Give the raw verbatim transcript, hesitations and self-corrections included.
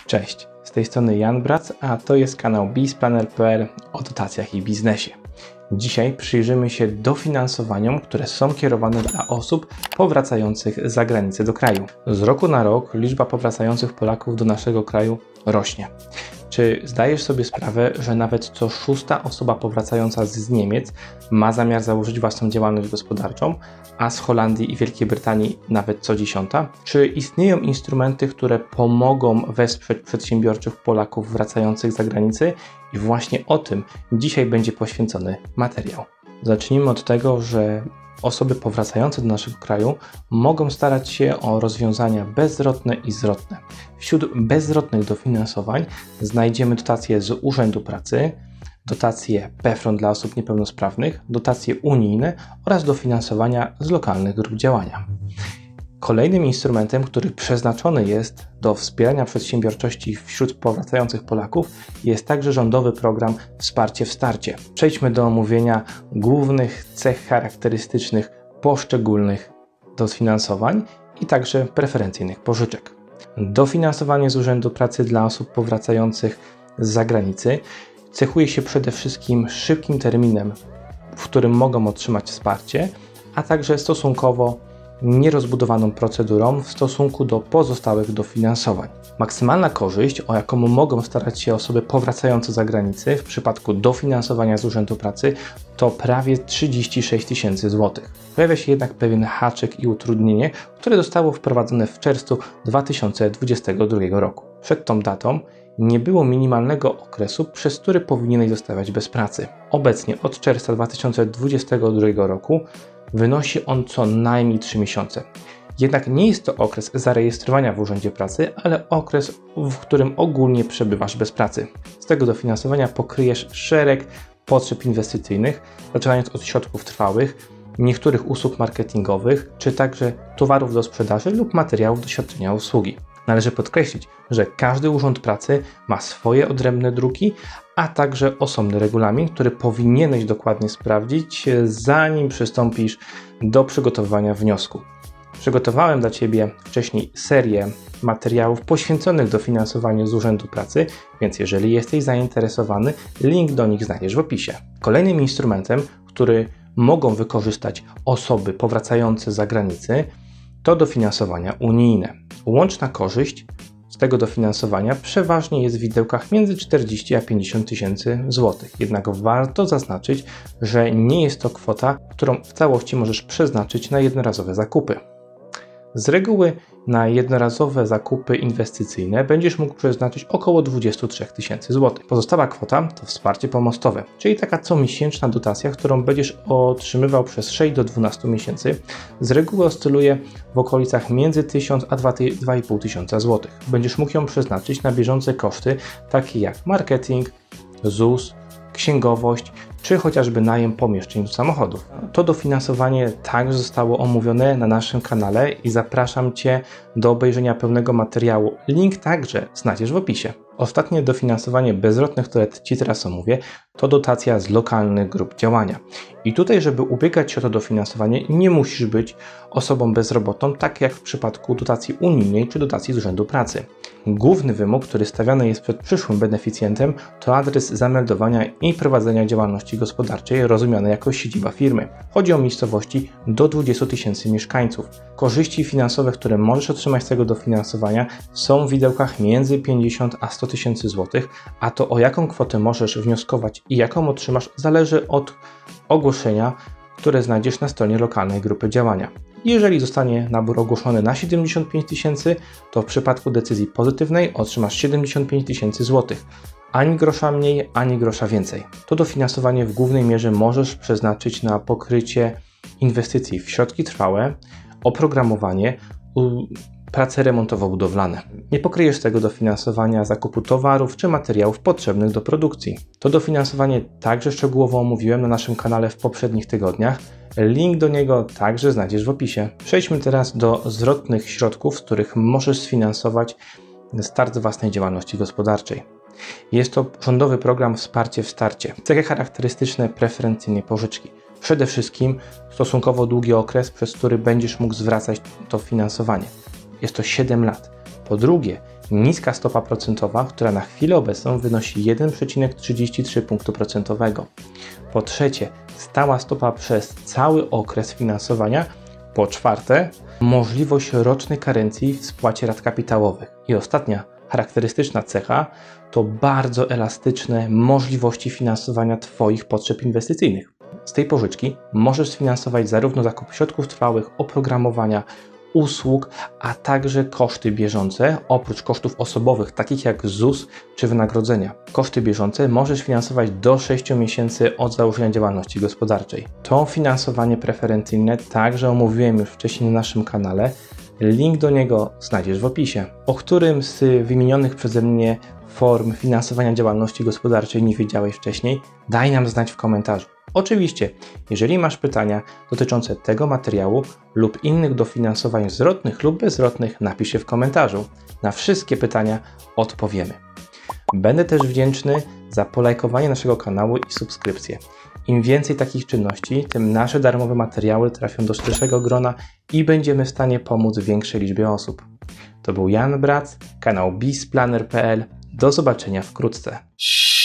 Cześć, z tej strony Jan Brac, a to jest kanał bizplaner kropka p l o dotacjach i biznesie. Dzisiaj przyjrzymy się dofinansowaniom, które są kierowane dla osób powracających z zagranicy do kraju. Z roku na rok liczba powracających Polaków do naszego kraju rośnie. Czy zdajesz sobie sprawę, że nawet co szósta osoba powracająca z Niemiec ma zamiar założyć własną działalność gospodarczą, a z Holandii i Wielkiej Brytanii nawet co dziesiąta? Czy istnieją instrumenty, które pomogą wesprzeć przedsiębiorczych Polaków wracających z zagranicy? I właśnie o tym dzisiaj będzie poświęcony materiał. Zacznijmy od tego, że osoby powracające do naszego kraju mogą starać się o rozwiązania bezzwrotne i zwrotne. Wśród bezzwrotnych dofinansowań znajdziemy dotacje z Urzędu Pracy, dotacje PFRON dla osób niepełnosprawnych, dotacje unijne oraz dofinansowania z lokalnych grup działania. Kolejnym instrumentem, który przeznaczony jest do wspierania przedsiębiorczości wśród powracających Polaków, jest także rządowy program Wsparcie w starcie. Przejdźmy do omówienia głównych cech charakterystycznych poszczególnych dofinansowań i także preferencyjnych pożyczek. Dofinansowanie z Urzędu Pracy dla osób powracających z zagranicy cechuje się przede wszystkim szybkim terminem, w którym mogą otrzymać wsparcie, a także stosunkowo nierozbudowaną procedurą w stosunku do pozostałych dofinansowań. Maksymalna korzyść, o jaką mogą starać się osoby powracające z zagranicy w przypadku dofinansowania z Urzędu Pracy, to prawie trzydzieści sześć tysięcy złotych. Pojawia się jednak pewien haczyk i utrudnienie, które zostało wprowadzone w czerwcu dwa tysiące dwudziestego drugiego roku. Przed tą datą nie było minimalnego okresu, przez który powinieneś zostawać bez pracy. Obecnie od czerwca dwa tysiące dwudziestego drugiego roku wynosi on co najmniej trzy miesiące. Jednak nie jest to okres zarejestrowania w Urzędzie Pracy, ale okres, w którym ogólnie przebywasz bez pracy. Z tego dofinansowania pokryjesz szereg potrzeb inwestycyjnych, zaczynając od środków trwałych, niektórych usług marketingowych, czy także towarów do sprzedaży lub materiałów do świadczenia usługi. Należy podkreślić, że każdy Urząd Pracy ma swoje odrębne druki, a także osobny regulamin, który powinieneś dokładnie sprawdzić, zanim przystąpisz do przygotowywania wniosku. Przygotowałem dla Ciebie wcześniej serię materiałów poświęconych dofinansowaniu z Urzędu Pracy, więc jeżeli jesteś zainteresowany, link do nich znajdziesz w opisie. Kolejnym instrumentem, który mogą wykorzystać osoby powracające z zagranicy, to dofinansowania unijne. Łączna korzyść z tego dofinansowania przeważnie jest w widełkach między czterdzieści a pięćdziesiąt tysięcy złotych. Jednak warto zaznaczyć, że nie jest to kwota, którą w całości możesz przeznaczyć na jednorazowe zakupy. Z reguły na jednorazowe zakupy inwestycyjne będziesz mógł przeznaczyć około dwadzieścia trzy tysięcy złotych. Pozostała kwota to wsparcie pomostowe, czyli taka comiesięczna dotacja, którą będziesz otrzymywał przez sześć do dwunastu miesięcy. Z reguły oscyluje w okolicach między tysiąc a dwa i pół tysiąca złotych. Będziesz mógł ją przeznaczyć na bieżące koszty, takie jak marketing, ZUS, księgowość, czy chociażby najem pomieszczeń do samochodów. To dofinansowanie także zostało omówione na naszym kanale i zapraszam Cię do obejrzenia pełnego materiału. Link także znajdziesz w opisie. Ostatnie dofinansowanie bezzwrotne, które Ci teraz omówię, to dotacja z lokalnych grup działania. I tutaj, żeby ubiegać się o to dofinansowanie, nie musisz być osobą bezrobotną, tak jak w przypadku dotacji unijnej czy dotacji z Urzędu Pracy. Główny wymóg, który stawiany jest przed przyszłym beneficjentem, to adres zameldowania i prowadzenia działalności gospodarczej rozumianej jako siedziba firmy. Chodzi o miejscowości do dwudziestu tysięcy mieszkańców. Korzyści finansowe, które możesz otrzymać z tego dofinansowania, są w widełkach między pięćdziesiąt a sto tysięcy złotych, a to o jaką kwotę możesz wnioskować i jaką otrzymasz, zależy od ogłoszenia, które znajdziesz na stronie lokalnej grupy działania. Jeżeli zostanie nabór ogłoszony na siedemdziesiąt pięć tysięcy, to w przypadku decyzji pozytywnej otrzymasz siedemdziesiąt pięć tysięcy złotych. Ani grosza mniej, ani grosza więcej. To dofinansowanie w głównej mierze możesz przeznaczyć na pokrycie inwestycji w środki trwałe, oprogramowanie, prace remontowo-budowlane. Nie pokryjesz tego dofinansowania zakupu towarów czy materiałów potrzebnych do produkcji. To dofinansowanie także szczegółowo omówiłem na naszym kanale w poprzednich tygodniach. Link do niego także znajdziesz w opisie. Przejdźmy teraz do zwrotnych środków, z których możesz sfinansować start własnej działalności gospodarczej. Jest to rządowy program Wsparcie w starcie. Cechy charakterystyczne preferencyjnej pożyczki. Przede wszystkim stosunkowo długi okres, przez który będziesz mógł zwracać to finansowanie. Jest to siedem lat. Po drugie, niska stopa procentowa, która na chwilę obecną wynosi jeden przecinek trzydzieści trzy punktu procentowego. Po trzecie, stała stopa przez cały okres finansowania. Po czwarte, możliwość rocznej karencji w spłacie rat kapitałowych. I ostatnia charakterystyczna cecha to bardzo elastyczne możliwości finansowania Twoich potrzeb inwestycyjnych. Z tej pożyczki możesz sfinansować zarówno zakup środków trwałych, oprogramowania, usług, a także koszty bieżące, oprócz kosztów osobowych, takich jak ZUS czy wynagrodzenia. Koszty bieżące możesz finansować do sześciu miesięcy od założenia działalności gospodarczej. To finansowanie preferencyjne także omówiłem już wcześniej na naszym kanale. Link do niego znajdziesz w opisie. O którym z wymienionych przeze mnie form finansowania działalności gospodarczej nie wiedziałeś wcześniej? Daj nam znać w komentarzu. Oczywiście, jeżeli masz pytania dotyczące tego materiału lub innych dofinansowań zwrotnych lub bezzwrotnych, napisz je w komentarzu. Na wszystkie pytania odpowiemy. Będę też wdzięczny za polajkowanie naszego kanału i subskrypcję. Im więcej takich czynności, tym nasze darmowe materiały trafią do szerszego grona i będziemy w stanie pomóc większej liczbie osób. To był Jan Brac, kanał bizplaner kropka p l. Do zobaczenia wkrótce.